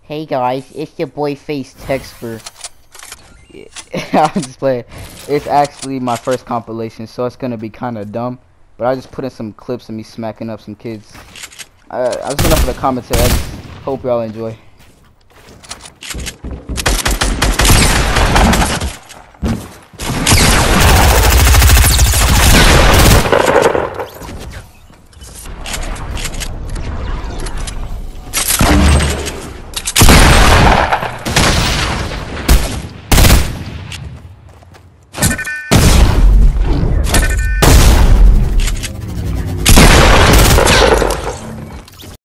Hey guys, it's your boy Face Texper. I'm just playing. It's actually my first compilation, so it's gonna be kind of dumb. But I just put in some clips of me smacking up some kids. That's enough for the commentary. I just hope y'all enjoy.